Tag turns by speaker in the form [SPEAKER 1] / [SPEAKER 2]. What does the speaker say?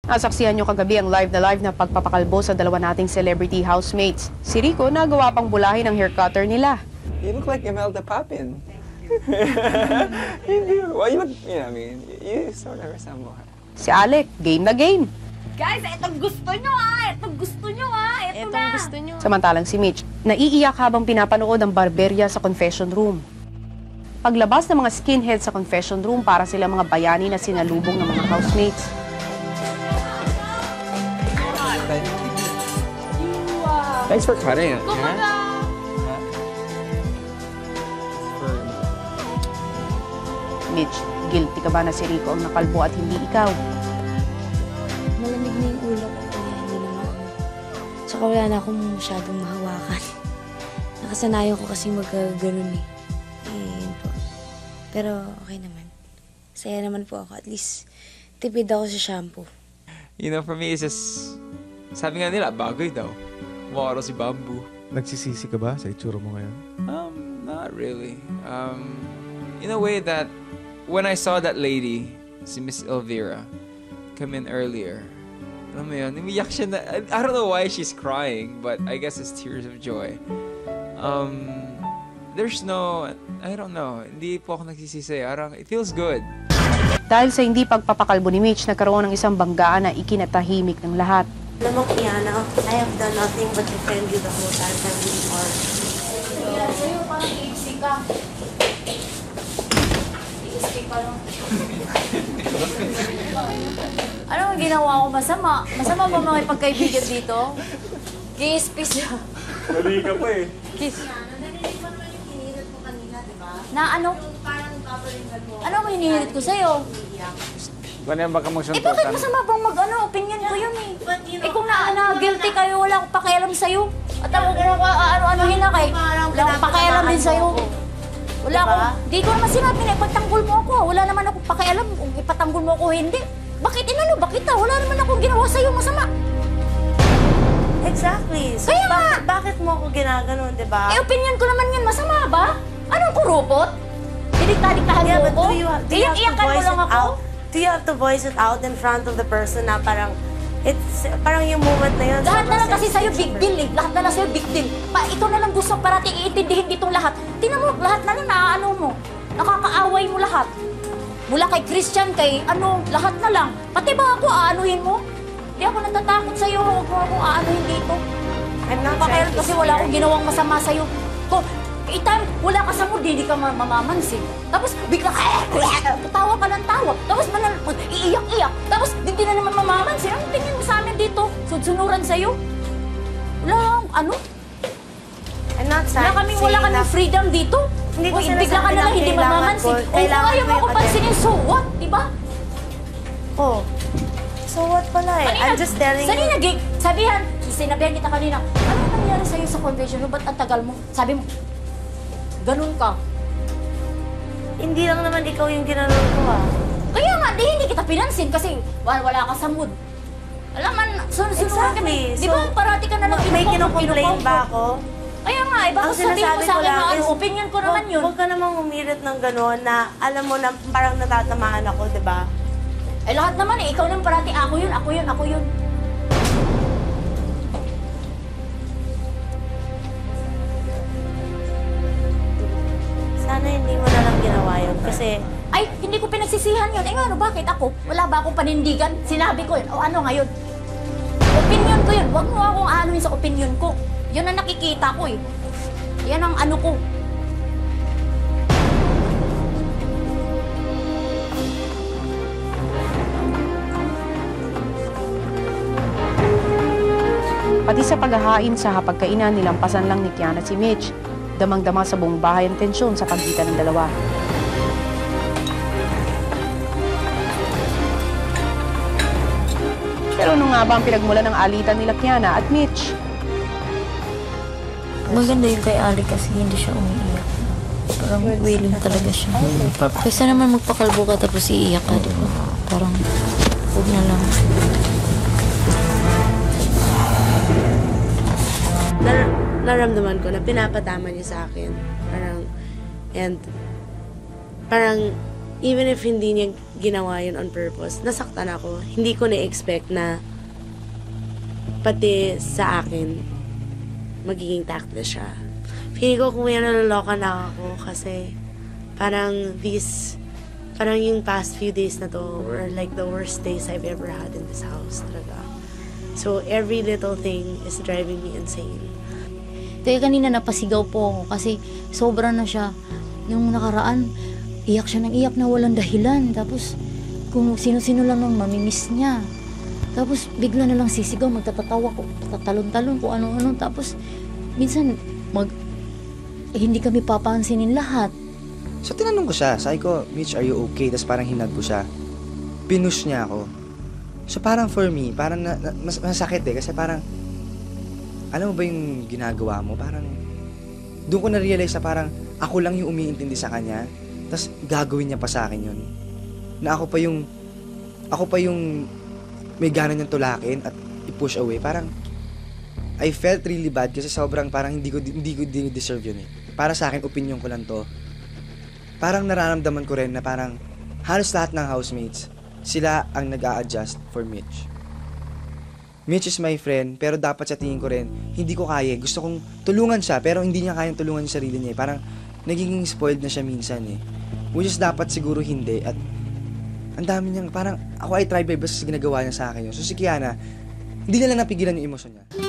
[SPEAKER 1] Nasaksihan nyo kagabi ang live na pagpapakalbo sa dalawa nating celebrity housemates. Si Rico nagawa pang bulahin ang hair cutter nila.
[SPEAKER 2] You look like Imelda Papin. You do. Well, you look, you know, I mean, you sort of resemble her.
[SPEAKER 1] Si Alec, game na game.
[SPEAKER 3] Guys, itong gusto nyo Itong gusto nyo Ito na.
[SPEAKER 4] Gusto nyo.
[SPEAKER 1] Samantalang si Mitch, naiiyak habang pinapanood ang barberya sa confession room. Paglabas ng mga skinhead sa confession room para sila mga bayani na sinalubong ng mga housemates.
[SPEAKER 2] Thanks for cutting it.
[SPEAKER 1] Mitch, guilty ka ba na si Rico ang nakalbo at hindi ikaw?
[SPEAKER 4] Malamig na yung ulo ko, kaya hindi naman. Tsaka wala na akong masyadong mahawakan. Nakasanayan ko kasi magkaganon eh. Yun po. Pero okay naman. Saya naman po ako. At least, tipid ako sa shampoo.
[SPEAKER 2] You know, for me, it's just, sabi nga nila, bagoy daw. Mukha raw si Bamboo.
[SPEAKER 5] Nagsisisi ka ba sa itsura mo ngayon?
[SPEAKER 2] Not really. In a way that, when I saw that lady, si Miss Elvira, come in earlier, alam mo yun, umiyak siya na, I don't know why she's crying, but I guess it's tears of joy. There's no, I don't know, hindi po ako nagsisisi. It feels good.
[SPEAKER 1] Dahil sa hindi pagpapakalbo ni Mitch, nagkaroon ng isang banggaan na ikinatahimik ng lahat.
[SPEAKER 6] Alam mo, Kiana, I have done nothing but defend you the whole time I'm really hard.
[SPEAKER 3] Yeah, sa'yo parang iiksi ka. Iiksi ka lang. Ano ang ginawa ko masama? Masama ba mga pagkaibigan dito? Kiss, peace.
[SPEAKER 2] Mali ka pa eh.
[SPEAKER 3] Kiss.
[SPEAKER 6] Narinig mo naman yung hinihirit mo kanina, di ba?
[SPEAKER 3] Na ano?
[SPEAKER 6] Parang papalingan mo.
[SPEAKER 3] Ano ang hinihirit ko sa'yo?
[SPEAKER 2] Ganyan baka mo
[SPEAKER 3] Eh bakit masama bang opinion ko yun eh? Eh kung guilty kayo, wala akong pakialam sa'yo. At ano-anuhin na kay, wala akong pakialam din sa'yo. Wala akong, di ko naman sinabi na ipatanggol mo ako. Wala naman akong pakialam kung ipatanggol mo ako hindi. Bakit inano? Bakit ta? Wala naman akong ginawa sa'yo masama.
[SPEAKER 6] Exactly. So,
[SPEAKER 3] Kaya nga.
[SPEAKER 6] bakit mo ako ginaganon, di ba?
[SPEAKER 3] Eh opinion ko naman yun, masama ba? Anong kurupot? Didikta-diktahan
[SPEAKER 6] Yeah,
[SPEAKER 3] mo
[SPEAKER 6] but
[SPEAKER 3] ko?
[SPEAKER 6] do you have to
[SPEAKER 3] Iyak-iyakan mo
[SPEAKER 6] voice
[SPEAKER 3] lang
[SPEAKER 6] it
[SPEAKER 3] ako?
[SPEAKER 6] out? Do you have to voice it out in front of the person na parang, parang yung moment na yun.
[SPEAKER 3] Lahat na lang kasi sa'yo
[SPEAKER 6] sensitive
[SPEAKER 3] big deal eh. Lahat na lang sa'yo big deal. Ikaw na lang gusto parating iintindihin ditong lahat. Tingnan mo, lahat na lang naaano mo. Nakakaaway mo lahat. Mula kay Christian, kay lahat na lang. Pati ba ako aanuhin mo? Hindi ako natatakot sa'yo. Huwag mo akong aanuhin dito.
[SPEAKER 6] I'm not
[SPEAKER 3] Pakailan
[SPEAKER 6] trying to
[SPEAKER 3] kasi wala akong
[SPEAKER 6] scare
[SPEAKER 3] ginawang masama sa'yo. Time, wala ka sa mood, hindi ka mamamansin. Tapos bigla tawa ka ng tawa. Tapos iiyak-iyak. Tapos hindi na naman mamamansin. Anong tingin mo sa amin dito? Sunsunuran sa'yo? Wala,
[SPEAKER 6] I'm not saying
[SPEAKER 3] wala kaming freedom dito.
[SPEAKER 6] Hindi ko
[SPEAKER 3] Bigla ka
[SPEAKER 6] sinasabi
[SPEAKER 3] na lang
[SPEAKER 6] na
[SPEAKER 3] hindi
[SPEAKER 6] kailangan
[SPEAKER 3] mamamansin.
[SPEAKER 6] ko-
[SPEAKER 3] O kung
[SPEAKER 6] kailangan
[SPEAKER 3] ayaw
[SPEAKER 6] ko
[SPEAKER 3] mo
[SPEAKER 6] yung
[SPEAKER 3] ako pansinin, so what? Diba?
[SPEAKER 6] Oh. So what pala eh? I'm just telling you.
[SPEAKER 3] Sinabihan kita kanina, ano nangyari sa'yo sa convention? Ba't ang tagal mo? Sabi mo, ganun ka.
[SPEAKER 6] Hindi lang naman ikaw yung ginanon ko ah.
[SPEAKER 3] Kaya nga, hindi kita pinansin kasi wala ka sa mood. Alam man, sunuran kami. Di ba parati ka na lang
[SPEAKER 6] May kinocomplain ba ako?
[SPEAKER 3] Kaya nga, bakit sabihin mo sa akin na opinion ko naman yun?
[SPEAKER 6] Huwag ka namang umirit ng gano'n na alam mo na parang natatamaan ako, di ba?
[SPEAKER 3] Eh lahat naman eh, ikaw lang parati ako yun, ako yun, ako yun.
[SPEAKER 6] Sana hindi mo na lang ginawa yun kasi...
[SPEAKER 3] Ay, hindi ko pinagsisihan yun. Eh ano, bakit ako? Wala ba akong panindigan? Sinabi ko yun. O ano ngayon? Opinion ko yun. Huwag mo akong anuin sa opinion ko. Yun ang nakikita ko eh. Yan ang ano ko.
[SPEAKER 1] Pati sa paghahain sa hapagkainan, nilampasan lang ni Kiana si Mitch. Damang-dama sa buong bahay ang tensyon sa pagitan ng dalawa. Pero ano nga ba ang pinagmula ng alitan nila Kiana at Mitch?
[SPEAKER 4] Maganda yung kay Ali kasi hindi siya umiiyak. Parang willing talaga siya. Kaysa naman magpakalbo ka tapos iiyak ka, di ba? Parang, huwag na lang.
[SPEAKER 6] Naramdaman ko na pinapatama niya sa akin. Parang even if hindi niya ginawa yun on purpose, nasaktan ako. Hindi ko na-expect na pati sa akin, magiging tactless siya. Feeling ko kung yan naloloka na ako kasi parang yung past few days na to were like the worst days I've ever had in this house talaga. So every little thing is driving me insane.
[SPEAKER 3] Kaya kanina napasigaw po ako kasi sobra na siya. Nung nakaraan, iyak siya ng iyak na walang dahilan. Tapos kung sino-sino lang nang mamimiss niya. Tapos bigla na lang sisigaw, magtatatawa ko, tatalon-talon kung ano-ano. Tapos minsan hindi kami papansinin lahat.
[SPEAKER 7] So tinanong ko siya, sabi ko, Mitch, are you okay? Tapos parang hinag ko siya. Pinush niya ako. So parang for me, parang masakit kasi parang, alam mo ba yung ginagawa mo? Parang, doon ko na-realize na parang ako lang yung umiintindi sa kanya, tapos gagawin niya pa sa akin yun. Na ako pa yung may gana niyang tulakin at i-push away. Parang, I felt really bad kasi sobrang parang hindi ko deserve yun eh. Para sa akin, opinion ko lang to. Parang nararamdaman ko rin na parang halos lahat ng housemates, sila ang nag-a-adjust for Mitch. Mitch is my friend, pero dapat sa tingin ko rin, hindi ko kaya. Gusto kong tulungan siya, pero hindi niya kayang tulungan yung sarili niya. Parang nagiging spoiled na siya minsan eh. Which is dapat siguro hindi. At ang dami niyang, parang ako ay try by best ginagawa niya sa akin yun. So si Kiana, hindi na lang napigilan yung emosyon niya.